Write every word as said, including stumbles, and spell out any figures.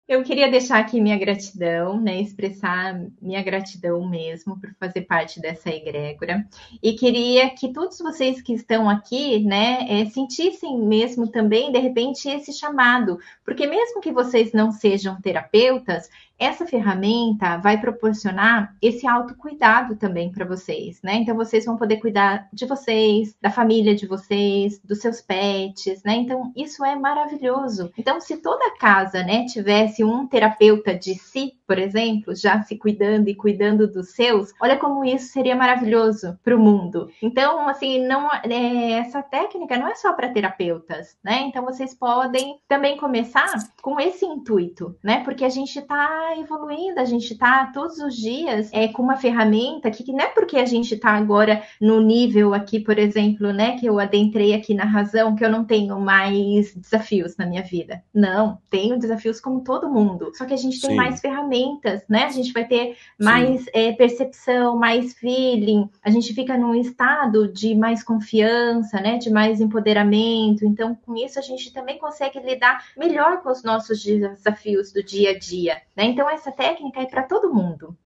Eu queria deixar aqui minha gratidão, né? Expressar minha gratidão mesmo por fazer parte dessa egrégora. E queria que todos vocês que estão aqui, né, é, sentissem mesmo também, de repente, esse chamado. Porque mesmo que vocês não sejam terapeutas, essa ferramenta vai proporcionar esse autocuidado também para vocês, né? Então vocês vão poder cuidar de vocês, da família de vocês, dos seus pets, né? Então isso é maravilhoso. Então se toda casa, né, tivesse um terapeuta de si, por exemplo, já se cuidando e cuidando dos seus, olha como isso seria maravilhoso para o mundo. Então, assim, não é, essa técnica não é só para terapeutas, né? Então vocês podem também começar com esse intuito, né? Porque a gente está evoluindo, a gente está todos os dias é, com uma ferramenta que, que não é porque a gente está agora no nível aqui, por exemplo, né, que eu adentrei aqui na razão, que eu não tenho mais desafios na minha vida. Não, tenho desafios como todo mundo. Só que a gente tem mais Sim, ferramentas, né? A gente vai ter sim. mais é, percepção, mais feeling. A gente fica num estado de mais confiança, né? De mais empoderamento. Então, com isso, a gente também consegue lidar melhor com os nossos desafios do dia a dia, né? Então, essa técnica é para todo mundo.